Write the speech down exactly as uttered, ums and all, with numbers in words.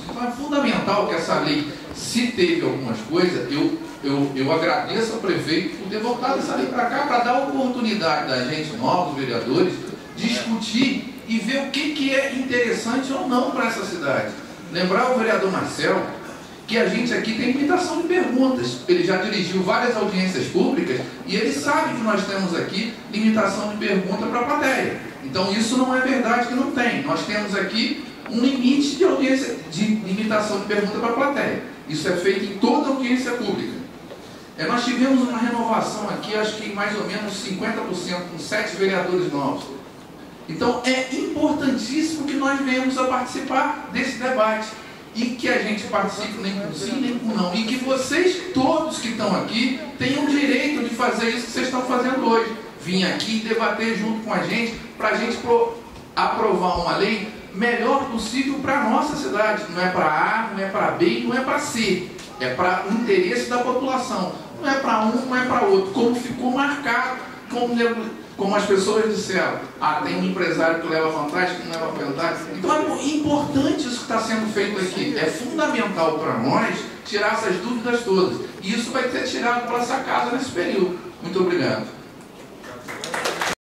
Então é fundamental que essa lei, se teve algumas coisas, eu, eu, eu agradeço ao prefeito por ter voltado essa lei para cá, para dar oportunidade da gente, novos vereadores, discutir e ver o que, que é interessante ou não para essa cidade. Lembrar o vereador Marcelo que a gente aqui tem limitação de perguntas. Ele já dirigiu várias audiências públicas e ele sabe que nós temos aqui limitação de pergunta para a plateia. Então isso não é verdade que não tem. Nós temos aqui um limite de audiência, de limitação de pergunta para a plateia. Isso é feito em toda audiência pública. É, nós tivemos uma renovação aqui, acho que mais ou menos cinquenta por cento, com sete vereadores novos. Então é importantíssimo que nós venhamos a participar desse debate. E que a gente participe nem com sim, nem com não. E que vocês, todos que estão aqui, tenham o direito de fazer isso que vocês estão fazendo hoje. Vim aqui debater junto com a gente, para a gente pro, aprovar uma lei melhor possível para a nossa cidade. Não é para A, não é para B e não é para C. É para o interesse da população. Não é para um, não é para outro. Como ficou marcado, como, como as pessoas disseram. Ah, tem um empresário que leva vantagem, que não leva vantagem. Então é importante isso que está sendo feito aqui. É fundamental para nós tirar essas dúvidas todas. E isso vai ser tirado para essa casa nesse período. Muito obrigado.